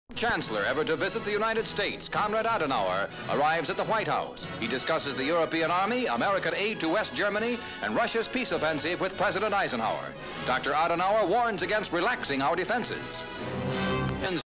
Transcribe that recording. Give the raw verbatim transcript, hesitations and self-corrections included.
Chancellor ever to visit the United States, Konrad Adenauer, arrives at the White House. He discusses the European Army, American aid to West Germany, and Russia's peace offensive with President Eisenhower. Doctor Adenauer warns against relaxing our defenses.